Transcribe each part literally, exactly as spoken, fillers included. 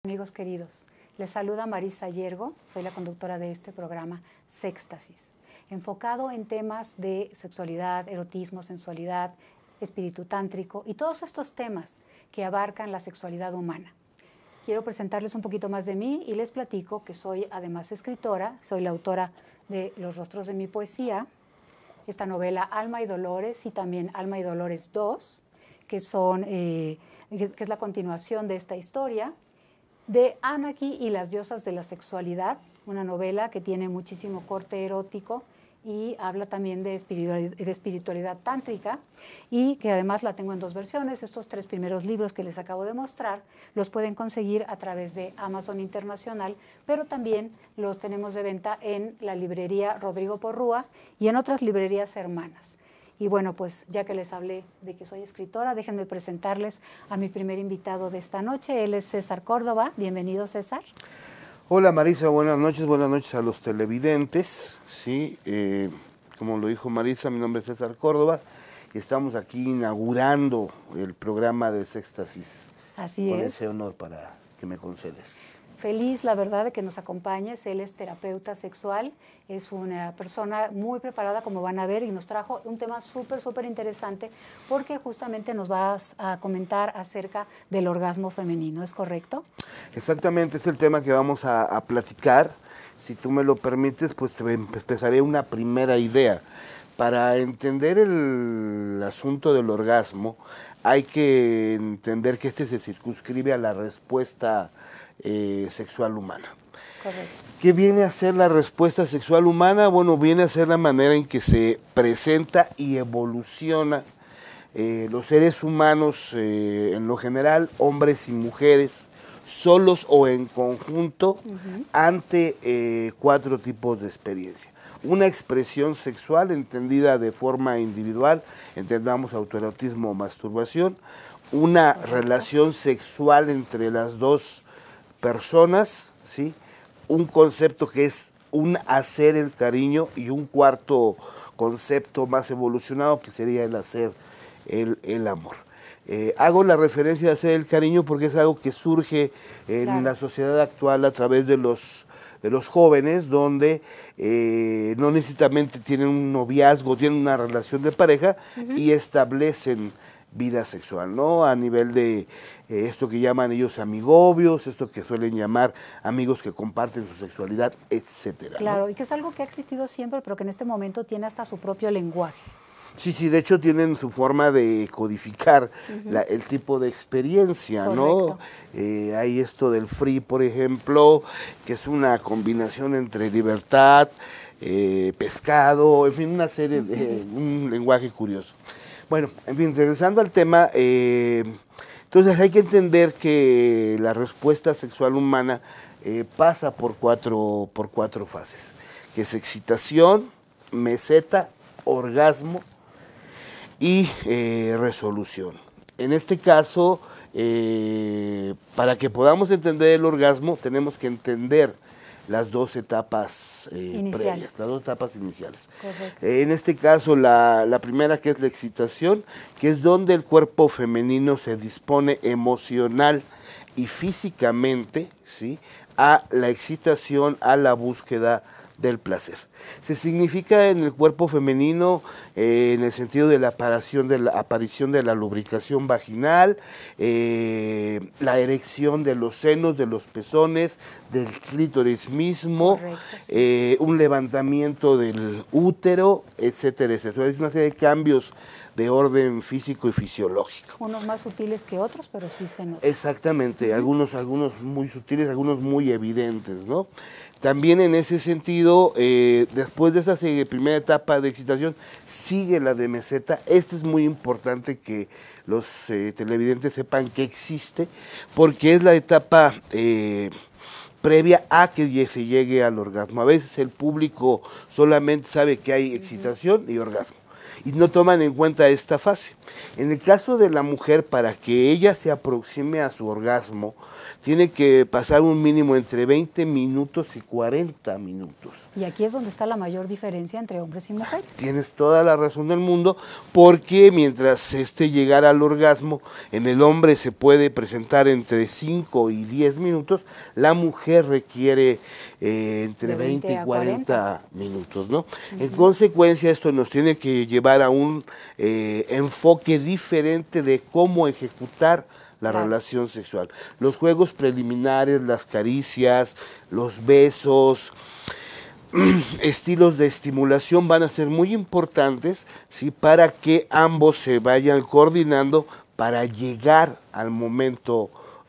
Amigos queridos, les saluda Marisa Yergo, soy la conductora de este programa Sextasis, enfocado en temas de sexualidad, erotismo, sensualidad, espíritu tántrico y todos estos temas que abarcan la sexualidad humana. Quiero presentarles un poquito más de mí y les platico que soy además escritora, soy la autora de Los rostros de mi poesía, esta novela Alma y Dolores y también Alma y Dolores dos, que, son, eh, que es la continuación de esta historia, de Anarchy y las diosas de la sexualidad, una novela que tiene muchísimo corte erótico y habla también de espiritualidad, de espiritualidad tántrica, y que además la tengo en dos versiones. Estos tres primeros libros que les acabo de mostrar los pueden conseguir a través de Amazon Internacional, pero también los tenemos de venta en la librería Rodrigo Porrúa y en otras librerías hermanas. Y bueno, pues ya que les hablé de que soy escritora, déjenme presentarles a mi primer invitado de esta noche. Él es César Córdoba. Bienvenido, César. Hola, Marisa, buenas noches, buenas noches a los televidentes. Sí, eh, como lo dijo Marisa, mi nombre es César Córdoba y estamos aquí inaugurando el programa de Sextasis. Así con es. ese honor para que me concedes. Feliz, la verdad, de que nos acompañes. Él es terapeuta sexual, es una persona muy preparada, como van a ver, y nos trajo un tema súper, súper interesante porque justamente nos vas a comentar acerca del orgasmo femenino, ¿es correcto? Exactamente, es el tema que vamos a, a platicar. Si tú me lo permites, pues te empezaré una primera idea. Para entender el asunto del orgasmo, hay que entender que este se circunscribe a la respuesta Eh, sexual humana. Correcto. ¿Qué viene a ser la respuesta sexual humana? Bueno, viene a ser la manera en que se presenta y evoluciona eh, los seres humanos, eh, en lo general, hombres y mujeres, solos o en conjunto, uh-huh. ante eh, cuatro tipos de experiencia. Una expresión sexual entendida de forma individual, entendamos autoerotismo o masturbación, una Correcto. Relación sexual entre las dos personas, ¿sí? Un concepto que es un hacer el cariño y un cuarto concepto más evolucionado que sería el hacer el, el amor. Eh, hago la referencia de hacer el cariño porque es algo que surge en claro. la sociedad actual a través de los, de los jóvenes, donde eh, no necesariamente tienen un noviazgo, tienen una relación de pareja uh-huh. y establecen vida sexual, ¿no? A nivel de eh, esto que llaman ellos amigobios, esto que suelen llamar amigos que comparten su sexualidad, etcétera. Claro, ¿no? Y que es algo que ha existido siempre, pero que en este momento tiene hasta su propio lenguaje. Sí, sí, de hecho tienen su forma de codificar uh-huh. la, el tipo de experiencia, Correcto. ¿no? Eh, hay esto del free, por ejemplo, que es una combinación entre libertad, eh, pescado, en fin, una serie de, uh-huh. un lenguaje curioso. Bueno, en fin, regresando al tema, eh, entonces hay que entender que la respuesta sexual humana eh, pasa por cuatro, por cuatro fases, que es excitación, meseta, orgasmo y eh, resolución. En este caso, eh, para que podamos entender el orgasmo, tenemos que entender las dos etapas eh, previas, las dos etapas iniciales. Eh, en este caso, la, la primera, que es la excitación, que es donde el cuerpo femenino se dispone emocional y físicamente, ¿sí?, a la excitación, a la búsqueda del placer. Se significa en el cuerpo femenino eh, en el sentido de la aparición de la, aparición de la lubricación vaginal, eh, la erección de los senos, de los pezones, del clítoris mismo, Correcto, sí. eh, un levantamiento del útero, etcétera, etcétera. Hay una serie de cambios de orden físico y fisiológico. Unos más sutiles que otros, pero sí se nota. Exactamente, uh-huh. algunos, algunos muy sutiles, algunos muy evidentes, ¿no? También en ese sentido, eh, después de esa primera etapa de excitación, sigue la de meseta. Este es muy importante que los eh, televidentes sepan que existe, porque es la etapa eh, previa a que se llegue al orgasmo. A veces el público solamente sabe que hay excitación uh-huh. y orgasmo. y no toman en cuenta esta fase. En el caso de la mujer, para que ella se aproxime a su orgasmo, tiene que pasar un mínimo entre veinte minutos y cuarenta minutos. Y aquí es donde está la mayor diferencia entre hombres y mujeres. Tienes toda la razón del mundo, porque mientras este llegara al orgasmo, en el hombre se puede presentar entre cinco y diez minutos, la mujer requiere eh, entre veinte y cuarenta minutos, ¿no? Uh-huh. En consecuencia, esto nos tiene que llevar a un eh, enfoque diferente de cómo ejecutar la claro. relación sexual. Los juegos preliminares, las caricias, los besos, estilos de estimulación van a ser muy importantes, ¿sí? Para que ambos se vayan coordinando para llegar al momento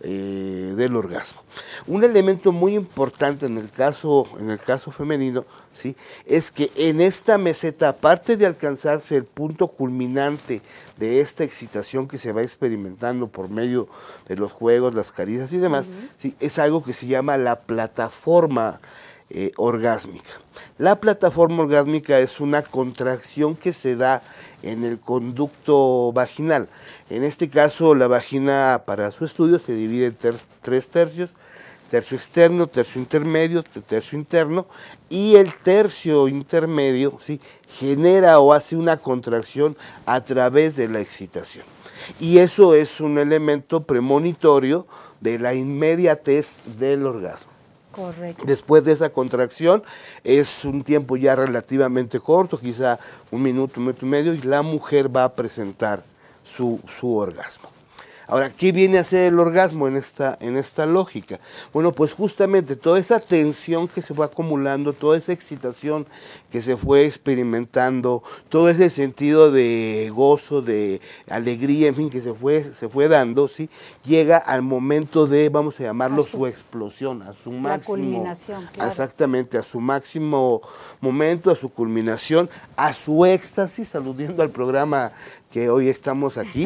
eh, del orgasmo. Un elemento muy importante en el caso, en el caso femenino, ¿sí? Es que en esta meseta, aparte de alcanzarse el punto culminante de esta excitación que se va experimentando por medio de los juegos, las caricias y demás, uh-huh. ¿sí? Es algo que se llama la plataforma eh, orgásmica. La plataforma orgásmica es una contracción que se da en el conducto vaginal. En este caso, la vagina, para su estudio, se divide en ter tres tercios, tercio externo, tercio intermedio, tercio interno, y el tercio intermedio, ¿sí? genera o hace una contracción a través de la excitación. Y eso es un elemento premonitorio de la inmediatez del orgasmo. Correcto. Después de esa contracción es un tiempo ya relativamente corto, quizá un minuto, un minuto y medio, y la mujer va a presentar su, su orgasmo. Ahora, ¿qué viene a ser el orgasmo en esta, en esta lógica? Bueno, pues justamente toda esa tensión que se fue acumulando, toda esa excitación que se fue experimentando, todo ese sentido de gozo, de alegría, en fin, que se fue, se fue dando, ¿sí? Llega al momento de, vamos a llamarlo, a su, su explosión, a su máximo. La culminación, claro. Exactamente, a su máximo momento, a su culminación, a su éxtasis, aludiendo al programa que hoy estamos aquí.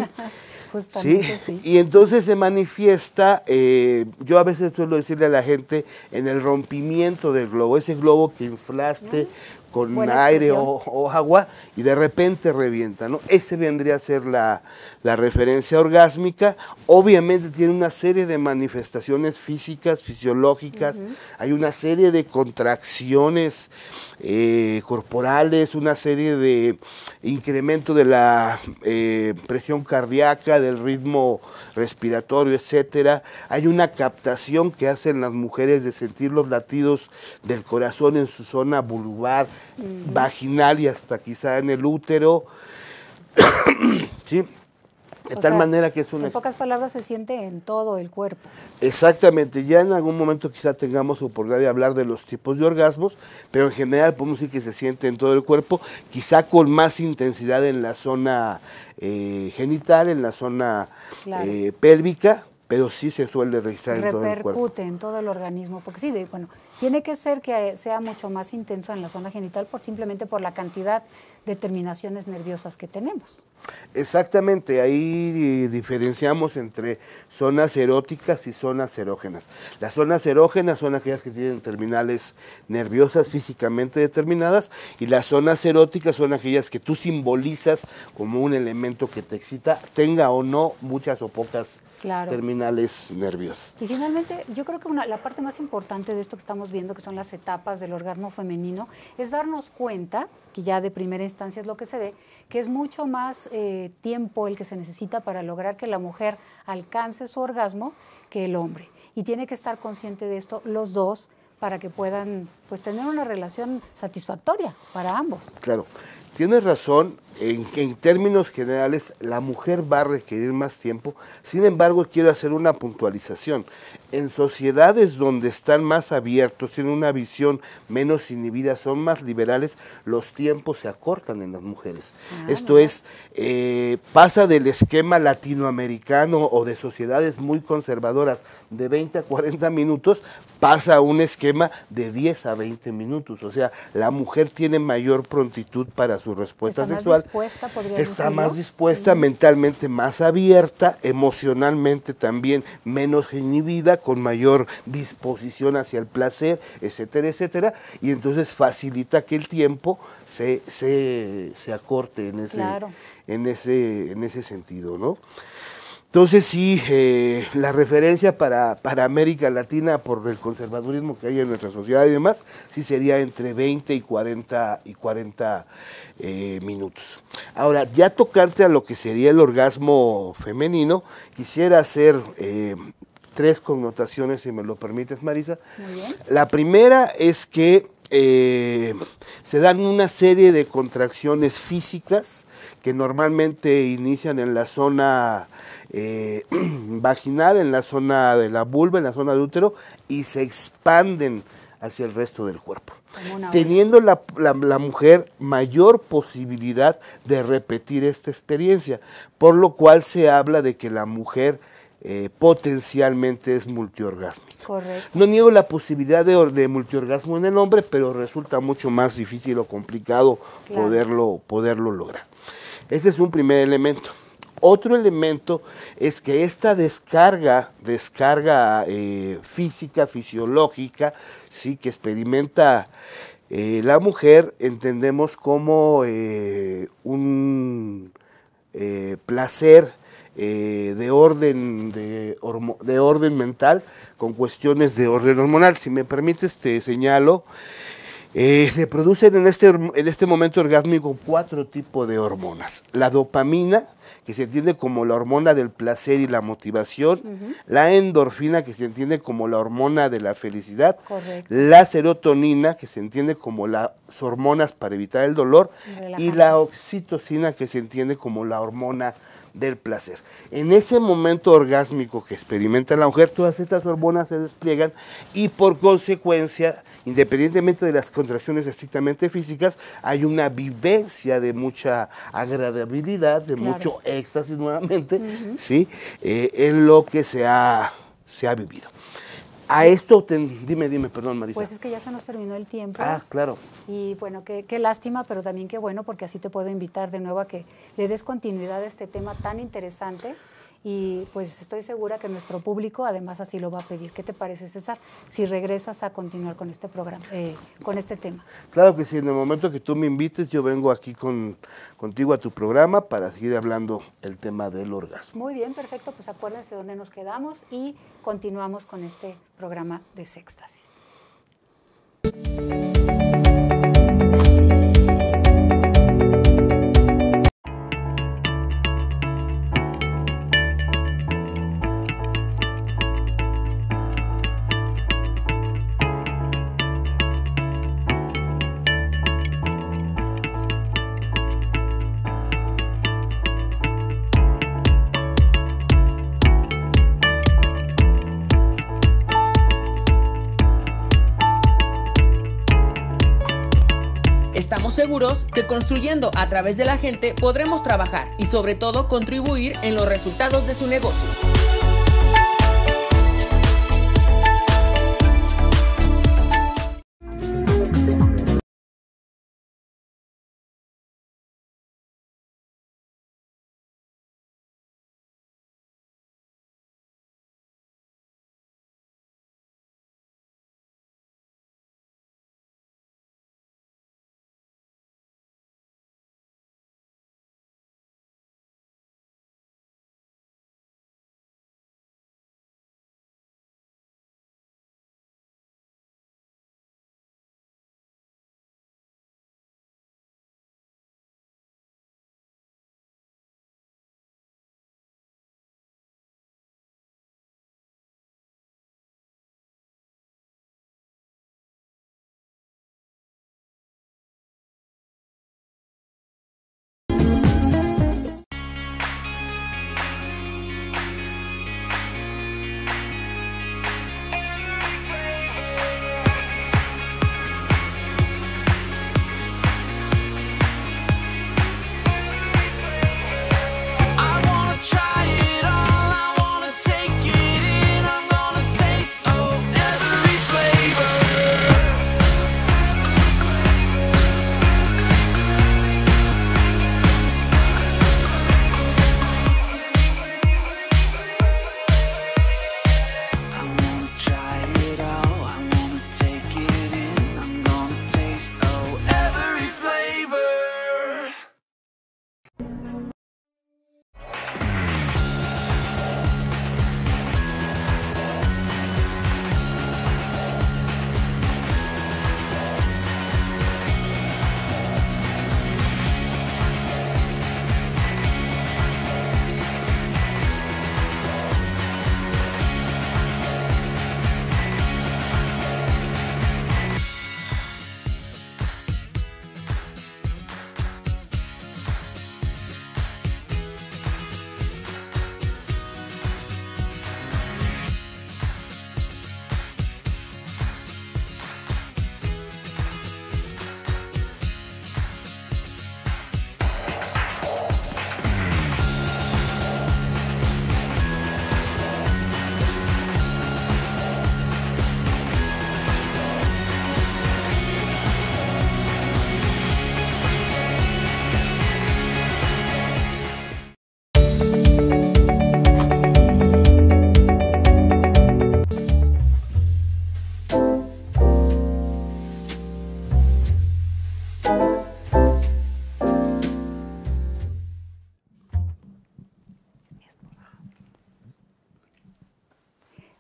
¿Sí? sí, y entonces se manifiesta, eh, yo a veces suelo decirle a la gente, en el rompimiento del globo, ese globo que inflaste mm, con aire o, o agua y de repente revienta, ¿no? Ese vendría a ser la, la referencia orgásmica. Obviamente tiene una serie de manifestaciones físicas, fisiológicas, uh-huh. hay una serie de contracciones eh, corporales, una serie de incremento de la eh, presión cardíaca, del ritmo respiratorio, etcétera. Hay una captación que hacen las mujeres de sentir los latidos del corazón en su zona vulvar, uh-huh. vaginal y hasta quizá en el útero. ¿Sí? De o tal sea, manera que es una... En pocas palabras, se siente en todo el cuerpo. Exactamente. Ya en algún momento quizá tengamos oportunidad de hablar de los tipos de orgasmos, pero en general podemos decir que se siente en todo el cuerpo, quizá con más intensidad en la zona eh, genital, en la zona claro. eh, pélvica, pero sí se suele registrar en todo el cuerpo. Repercute en todo el organismo, porque sí, de, bueno, tiene que ser que sea mucho más intenso en la zona genital por simplemente por la cantidad de terminaciones nerviosas que tenemos. Exactamente, ahí diferenciamos entre zonas eróticas y zonas erógenas. Las zonas erógenas son aquellas que tienen terminales nerviosas físicamente determinadas y las zonas eróticas son aquellas que tú simbolizas como un elemento que te excita, tenga o no muchas o pocas claro. terminales nerviosas. Y finalmente, yo creo que una, la parte más importante de esto que estamos viendo, que son las etapas del orgasmo femenino, es darnos cuenta, que ya de primera instancia es lo que se ve, que es mucho más eh, tiempo el que se necesita para lograr que la mujer alcance su orgasmo que el hombre. Y tiene que estar consciente de esto los dos para que puedan pues, tener una relación satisfactoria para ambos. Claro, tienes razón. En, en términos generales, la mujer va a requerir más tiempo. Sin embargo, quiero hacer una puntualización. En sociedades donde están más abiertos, tienen una visión menos inhibida, son más liberales, los tiempos se acortan en las mujeres. Ah, Esto no. es, eh, pasa del esquema latinoamericano o de sociedades muy conservadoras de veinte a cuarenta minutos, pasa a un esquema de diez a veinte minutos. O sea, la mujer tiene mayor prontitud para su respuesta Está sexual dispuesta, podría está decirlo. más dispuesta, uh-huh. mentalmente más abierta, emocionalmente también menos inhibida, con mayor disposición hacia el placer, etcétera, etcétera, y entonces facilita que el tiempo se, se, se acorte en ese, claro. en, ese, en ese sentido, ¿no? Entonces sí, eh, la referencia para, para América Latina por el conservadurismo que hay en nuestra sociedad y demás, sí sería entre veinte y cuarenta, y cuarenta eh, minutos. Ahora, ya tocante a lo que sería el orgasmo femenino, quisiera hacer eh, tres connotaciones, si me lo permites, Marisa. Muy bien. La primera es que eh, se dan una serie de contracciones físicas que normalmente inician en la zona Eh, vaginal, en la zona de la vulva, en la zona de útero, y se expanden hacia el resto del cuerpo, teniendo la, la, la mujer mayor posibilidad de repetir esta experiencia, por lo cual se habla de que la mujer eh, potencialmente es multiorgásmica. Correcto. No niego la posibilidad de, de multiorgasmo en el hombre, pero resulta mucho más difícil o complicado claro. poderlo, poderlo lograr. Ese es un primer elemento. Otro elemento es que esta descarga, descarga eh, física, fisiológica, sí, que experimenta eh, la mujer, entendemos como eh, un eh, placer eh, de orden de, de orden mental con cuestiones de orden hormonal. Si me permites, te señalo. Eh, se producen en este, en este momento orgásmico cuatro tipos de hormonas. La dopamina, que se entiende como la hormona del placer y la motivación, uh-huh. la endorfina, que se entiende como la hormona de la felicidad, correcto. La serotonina, que se entiende como las hormonas para evitar el dolor, y la oxitocina, que se entiende como la hormona del placer. En ese momento orgásmico que experimenta la mujer, todas estas hormonas se despliegan y por consecuencia, independientemente de las contracciones estrictamente físicas, hay una vivencia de mucha agradabilidad, de claro. mucho éxtasis nuevamente, uh-huh. ¿sí? eh, en lo que se ha, se ha vivido. A esto, te, dime, dime, perdón, Marisa. Pues es que ya se nos terminó el tiempo. Ah, claro. Y bueno, qué, qué lástima, pero también qué bueno, porque así te puedo invitar de nuevo a que le des continuidad a este tema tan interesante. Y pues estoy segura que nuestro público además así lo va a pedir. ¿Qué te parece, César, si regresas a continuar con este programa, eh, con este tema? Claro que sí, en el momento que tú me invites, yo vengo aquí con, contigo a tu programa para seguir hablando el tema del orgasmo. Muy bien, perfecto, pues acuérdense dónde nos quedamos y continuamos con este programa de Sextasis. Estamos seguros que construyendo a través de la gente podremos trabajar y sobre todo contribuir en los resultados de su negocio.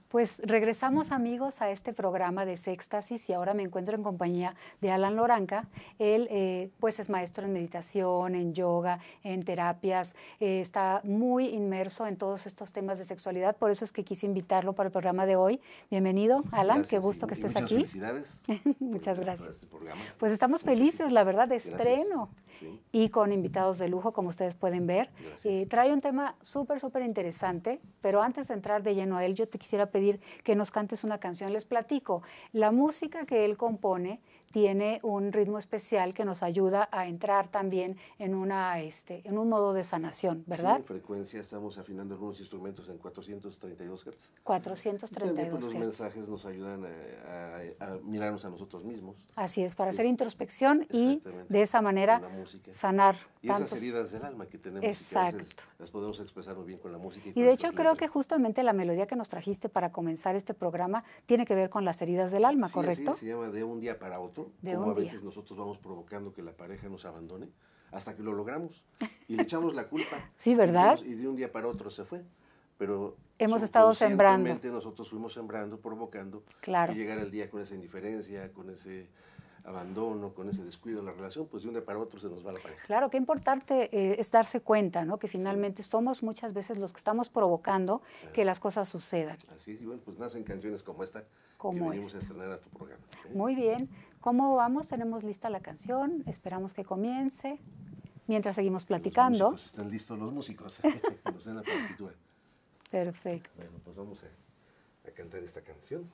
Pues regresamos, amigos, a este programa de Sextasis y ahora me encuentro en compañía de Alan Loranca. Él eh, pues es maestro en meditación, en yoga, en terapias, eh, está muy inmerso en todos estos temas de sexualidad, por eso es que quise invitarlo para el programa de hoy. Bienvenido, Alan, Gracias, qué gusto y, que y estés muchas aquí. Felicidades. Muchas por, gracias. Por este programa. Pues estamos felices, la verdad, de estreno. Sí. Y con invitados de lujo, como ustedes pueden ver. Eh, trae un tema súper, súper interesante, pero antes de entrar de lleno a él, yo te quisiera pedir que nos cantes una canción. Les platico, la música que él compone tiene un ritmo especial que nos ayuda a entrar también en, una, este, en un modo de sanación, ¿verdad? Sí, en frecuencia estamos afinando algunos instrumentos en cuatrocientos treinta y dos hertz. cuatrocientos treinta y dos hertz. Los hertz. mensajes nos ayudan a, a, a mirarnos a nosotros mismos. Así es, para es, hacer introspección y de esa manera sanar. Y tantos... esas heridas del alma que tenemos, exacto, y que a veces las podemos expresar muy bien con la música. Y, y de hecho creo letras. que justamente la melodía que nos trajiste para comenzar este programa tiene que ver con las heridas del alma, sí, ¿correcto? Sí, se llama De un día para otro, de como un a veces día. nosotros vamos provocando que la pareja nos abandone hasta que lo logramos y le echamos la culpa. Sí, ¿verdad? Y, y de un día para otro se fue. Pero hemos estado sembrando. Nosotros fuimos sembrando, provocando, claro. y llegar al día con esa indiferencia, con ese abandono, con ese descuido en la relación, pues de un día para otro se nos va la pareja. Claro, qué importante eh, es darse cuenta, ¿no? Que finalmente sí. somos muchas veces los que estamos provocando sí. que las cosas sucedan. Así es, y bueno, pues nacen canciones como esta como que venimos esta. a estrenar a tu programa. ¿eh? Muy bien, ¿cómo vamos? Tenemos lista la canción, esperamos que comience, mientras seguimos platicando. Los están listos los músicos, que nos den la partitura. Perfecto. Bueno, pues vamos a, a cantar esta canción.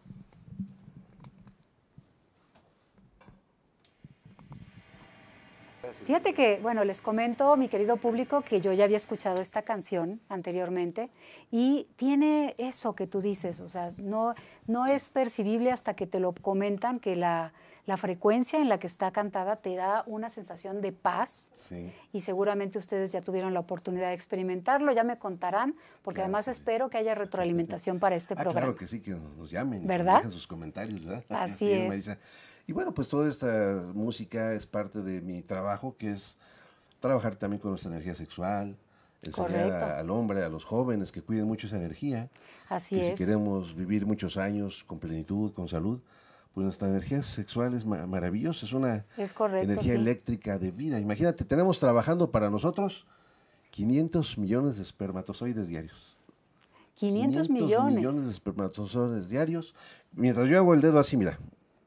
Fíjate que, bueno, les comento, mi querido público, que yo ya había escuchado esta canción anteriormente y tiene eso que tú dices, o sea, no, no es percibible hasta que te lo comentan que la, la frecuencia en la que está cantada te da una sensación de paz sí. y seguramente ustedes ya tuvieron la oportunidad de experimentarlo, ya me contarán, porque claro, además sí. espero que haya retroalimentación para este ah, programa. Claro que sí, que nos llamen, ¿verdad? Que dejen sus comentarios, ¿verdad? Así, Así es. Marisa. Y bueno, pues toda esta música es parte de mi trabajo, que es trabajar también con nuestra energía sexual, enseñar a, al hombre, a los jóvenes que cuiden mucho esa energía. Así que es. Si queremos vivir muchos años con plenitud, con salud, pues nuestra energía sexual es ma maravillosa, es una es correcto, energía sí. eléctrica de vida. Imagínate, tenemos trabajando para nosotros quinientos millones de espermatozoides diarios. quinientos millones. millones de espermatozoides diarios. Mientras yo hago el dedo así, mira.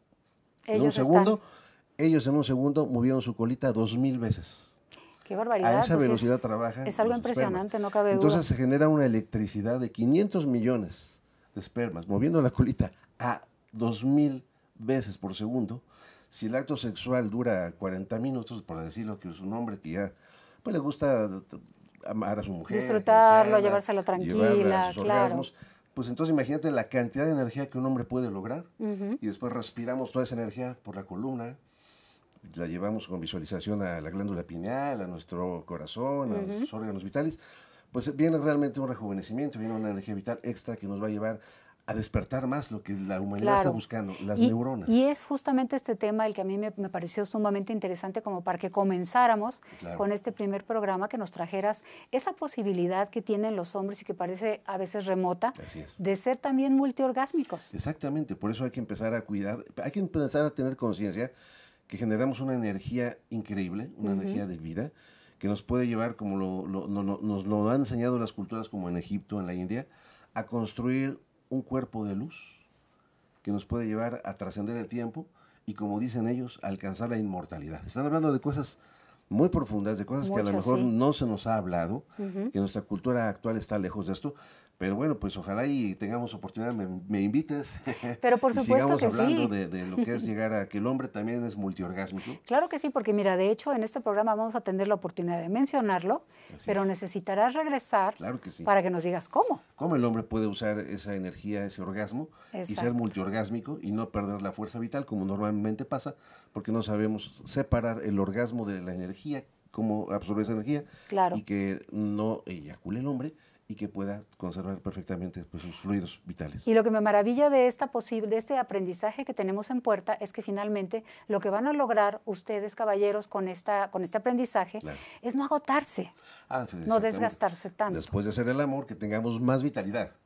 Ellos en un segundo, están... ellos en un segundo movieron su colita dos mil veces. Qué barbaridad. A esa pues velocidad es, trabajan. Es algo impresionante, no cabe Entonces duda. se genera una electricidad de quinientos millones de espermas moviendo la colita a dos mil veces por segundo. Si el acto sexual dura cuarenta minutos, por decirlo que es un hombre que ya pues, le gusta amar a su mujer, disfrutarlo, llevársela tranquila, a sus claro. orgasmos, pues entonces imagínate la cantidad de energía que un hombre puede lograr uh-huh. y después respiramos toda esa energía por la columna, la llevamos con visualización a la glándula pineal, a nuestro corazón, uh-huh. a nuestros órganos vitales, pues viene realmente un rejuvenecimiento, viene una energía vital extra que nos va a llevar a despertar más lo que la humanidad claro. está buscando, las y, neuronas. Y es justamente este tema el que a mí me, me pareció sumamente interesante como para que comenzáramos claro. con este primer programa, que nos trajeras esa posibilidad que tienen los hombres y que parece a veces remota, de ser también multiorgásmicos. Exactamente, por eso hay que empezar a cuidar, hay que empezar a tener conciencia que generamos una energía increíble, una uh-huh. energía de vida, que nos puede llevar, como lo, lo, no, no, nos lo han enseñado las culturas como en Egipto, en la India, a construir un cuerpo de luz que nos puede llevar a trascender el tiempo y, como dicen ellos, a alcanzar la inmortalidad. Están hablando de cosas muy profundas, de cosas Mucho, que a lo mejor sí. no se nos ha hablado, uh-huh. que nuestra cultura actual está lejos de esto, pero bueno, pues ojalá y tengamos oportunidad, me, me invites. Pero por y supuesto sigamos que hablando sí. de, de lo que es llegar a que el hombre también es multiorgásmico. Claro que sí, porque mira, de hecho en este programa vamos a tener la oportunidad de mencionarlo, Así pero es. necesitarás regresar claro que sí. para que nos digas cómo. Cómo el hombre puede usar esa energía, ese orgasmo, Exacto. y ser multiorgásmico y no perder la fuerza vital como normalmente pasa, porque no sabemos separar el orgasmo de la energía, cómo absorber esa energía, claro. y que no eyacule el hombre, y que pueda conservar perfectamente pues, sus fluidos vitales. Y lo que me maravilla de, esta posible, de este aprendizaje que tenemos en puerta es que finalmente lo que van a lograr ustedes, caballeros, con, esta, con este aprendizaje claro. es no agotarse, ah, sí, no desgastarse tanto. Después de hacer el amor, que tengamos más vitalidad.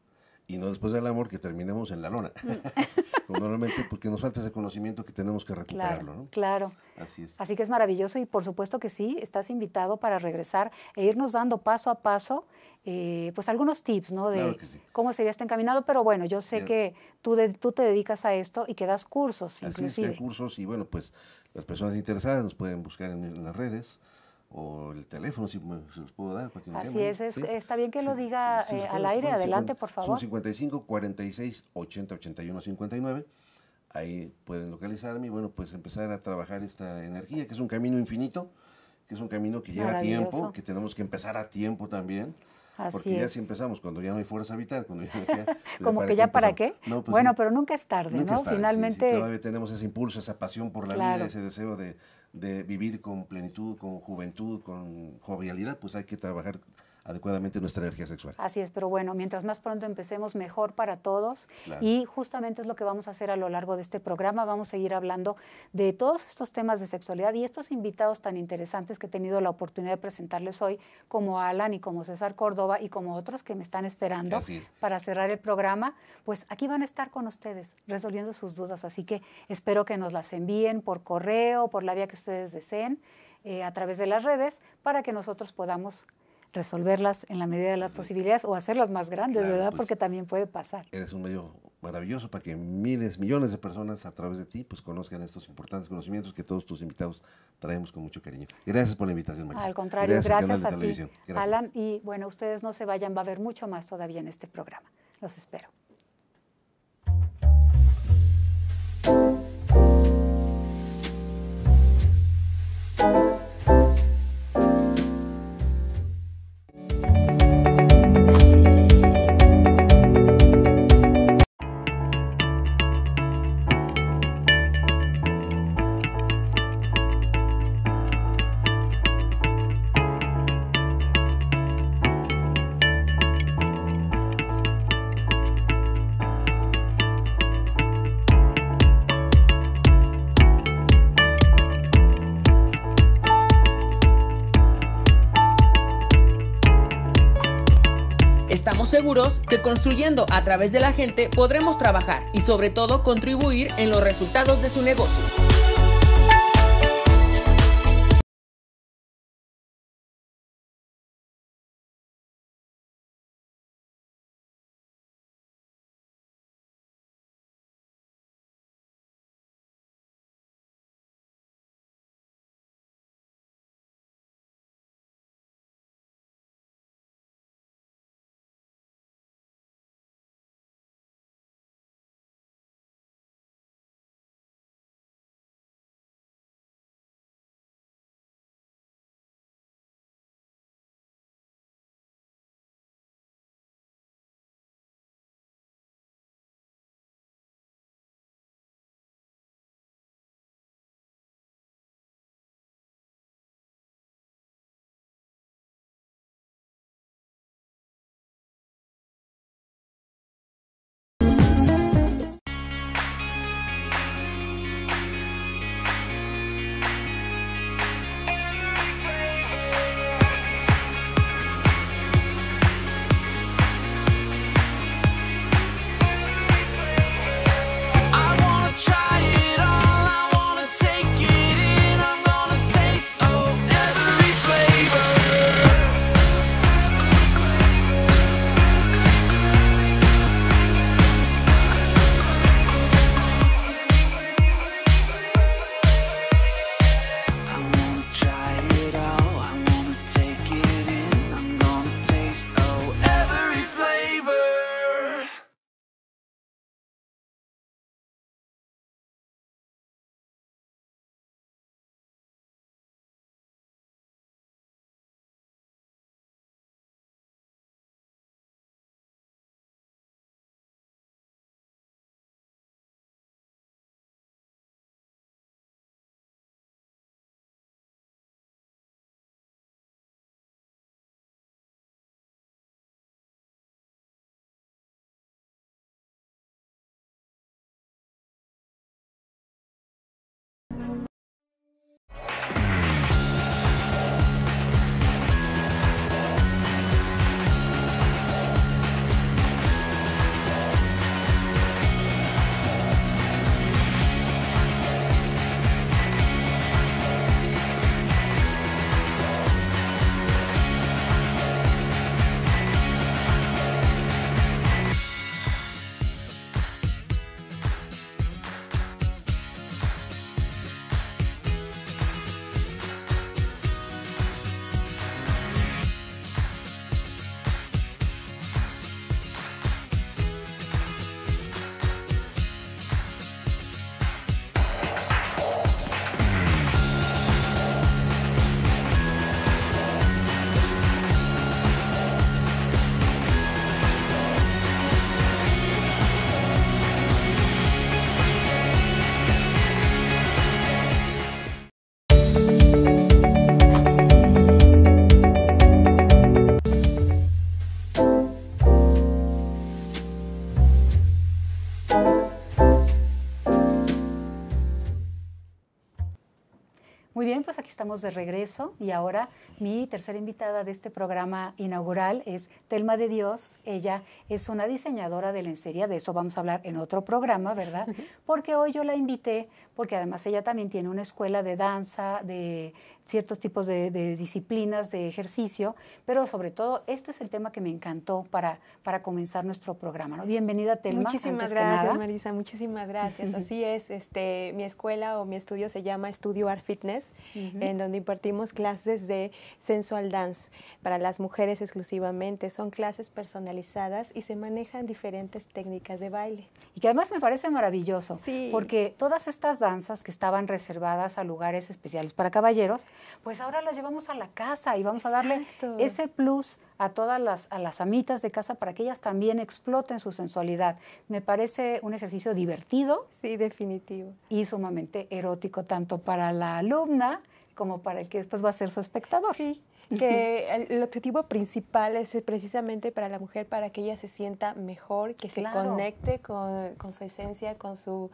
y no después del amor que terminemos en la lona. Normalmente porque nos falta ese conocimiento que tenemos que recuperarlo, Claro, ¿no? claro. Así es. Así que es maravilloso y por supuesto que sí, estás invitado para regresar e irnos dando paso a paso, eh, pues algunos tips, ¿no? De Claro que sí. cómo sería esto encaminado, pero bueno, yo sé Ya. que tú, de- tú te dedicas a esto y que das cursos, Así es, inclusive. que hay cursos y bueno, pues las personas interesadas nos pueden buscar en, en las redes o el teléfono, si me, se los puedo dar para que nos Así llamen. es, es- ¿Sí? está bien que lo Sí, diga sí, eh, se al puede, se aire, puede, adelante, cincuenta por Son favor. cincuenta y cinco, cuarenta y seis, ochenta, ochenta y uno, cincuenta y nueve. Ahí pueden localizarme y bueno, pues empezar a trabajar esta energía, que es un camino infinito, que es un camino que lleva Maravilloso. tiempo, que tenemos que empezar a tiempo también. Así Porque ya es. si empezamos, cuando ya no hay fuerza vital, cuando ya, ya- pues Como que ya para qué. empezamos? No, pues Bueno, sí. pero nunca es tarde, Nunca ¿no? es tarde, sí, Finalmente, sí, todavía tenemos ese impulso, esa pasión por la Claro. vida, ese deseo de, de vivir con plenitud, con juventud, con jovialidad, pues hay que trabajar adecuadamente nuestra energía sexual. así es, pero bueno, mientras más pronto empecemos, mejor para todos. Claro. Y justamente es lo que vamos a hacer a lo largo de este programa. Vamos a seguir hablando de todos estos temas de sexualidad y estos invitados tan interesantes que he tenido la oportunidad de presentarles hoy, como Alan y como César Córdoba y como otros que me están esperando Así es. para cerrar el programa. Pues aquí van a estar con ustedes resolviendo sus dudas. Así que espero que nos las envíen por correo, por la vía que ustedes deseen, eh, a través de las redes, para que nosotros podamos resolverlas en la medida de las posibilidades o hacerlas más grandes, Claro, ¿verdad? pues, Porque también puede pasar. Eres un medio maravilloso para que miles, millones de personas a través de ti pues conozcan estos importantes conocimientos que todos tus invitados traemos con mucho cariño. Gracias por la invitación, Marisa. Al contrario, al gracias, canal de a ti, televisión. Gracias. Alan. Y bueno, ustedes no se vayan, va a haber mucho más todavía en este programa. Los espero. Estamos seguros que construyendo a través de la gente podremos trabajar y sobre todo contribuir en los resultados de su negocio. bien, pues aquí estamos de regreso y ahora mi tercera invitada de este programa inaugural es Telma de Dios. Ella es una diseñadora de lencería, de eso vamos a hablar en otro programa, ¿verdad? Porque hoy yo la invité, porque además ella también tiene una escuela de danza, de ciertos tipos de, de disciplinas, de ejercicio, pero sobre todo este es el tema que me encantó para, para comenzar nuestro programa, ¿no? Bienvenida, Telma. Muchísimas gracias, Marisa, muchísimas gracias. Así es, este, mi escuela o mi estudio se llama Estudio Art Fitness, uh-huh. en donde impartimos clases de sensual dance para las mujeres exclusivamente. Son clases personalizadas y se manejan diferentes técnicas de baile. Y que además me parece maravilloso, sí. porque todas estas danzas que estaban reservadas a lugares especiales para caballeros, pues ahora las llevamos a la casa y vamos Exacto. a darle ese plus a todas las, a las amitas de casa para que ellas también exploten su sensualidad. Me parece un ejercicio divertido. Sí, definitivo. Y sumamente erótico, tanto para la alumna como para el que después va a ser su espectador. Sí, que el, el objetivo principal es precisamente para la mujer, para que ella se sienta mejor, que claro. se conecte con, con su esencia, con su uh-huh.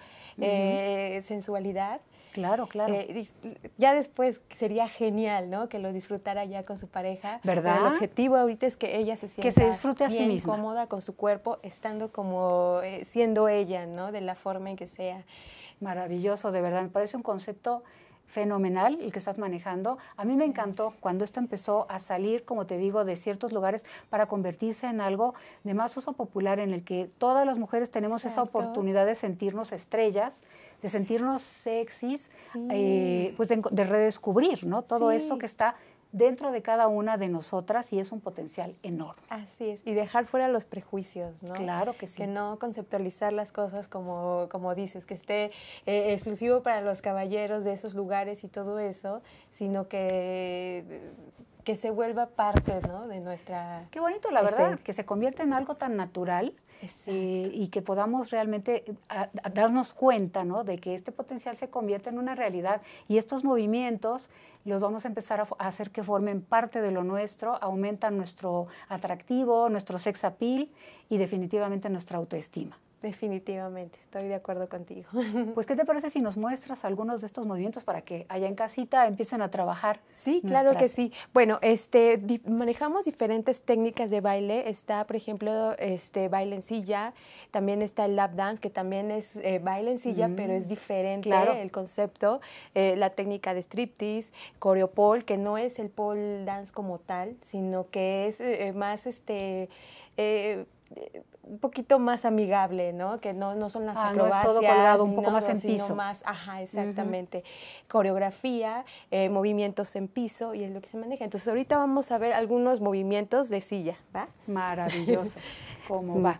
eh, sensualidad. Claro, claro. Eh, ya después sería genial, ¿no? Que lo disfrutara ya con su pareja. ¿Verdad? Pero el objetivo ahorita es que ella se sienta que se disfrute a bien sí misma. cómoda con su cuerpo, estando como eh, siendo ella, ¿no? De la forma en que sea. Maravilloso, de verdad. Me parece un concepto fenomenal el que estás manejando. A mí me encantó yes. cuando esto empezó a salir, como te digo, de ciertos lugares para convertirse en algo de más uso popular, en el que todas las mujeres tenemos Exacto. esa oportunidad de sentirnos estrellas, de sentirnos sexys, sí. eh, pues de, de redescubrir, ¿no? Todo sí. esto que está dentro de cada una de nosotras y es un potencial enorme. Así es, y dejar fuera los prejuicios, ¿no? Claro que sí. Que no conceptualizar las cosas como, como dices, que esté eh, exclusivo para los caballeros de esos lugares y todo eso, sino que, que se vuelva parte, ¿no? De nuestra... Qué bonito, la verdad, esencia. Que se convierta en algo tan natural eh, y que podamos realmente a, a darnos cuenta, ¿no? De que este potencial se convierte en una realidad y estos movimientos los vamos a empezar a, a hacer que formen parte de lo nuestro, aumentan nuestro atractivo, nuestro sex appeal y definitivamente nuestra autoestima. Definitivamente, estoy de acuerdo contigo. Pues, ¿qué te parece si nos muestras algunos de estos movimientos para que allá en casita empiecen a trabajar? Sí, claro nuestras... que sí. Bueno, este, di manejamos diferentes técnicas de baile. Está, por ejemplo, este, baile en silla. También está el lap dance, que también es eh, baile en silla, mm, pero es diferente claro. el concepto. Eh, la técnica de striptease, coreopole, que no es el pole dance como tal, sino que es eh, más, este... Eh, un poquito más amigable, ¿no? Que no, no son las ah, acrobacias. No es todo colgado, un poco no, más en sino piso. Más, ajá, exactamente. Uh-huh. Coreografía, eh, movimientos en piso y es lo que se maneja. Entonces ahorita vamos a ver algunos movimientos de silla, ¿va? Maravilloso. ¿Cómo va?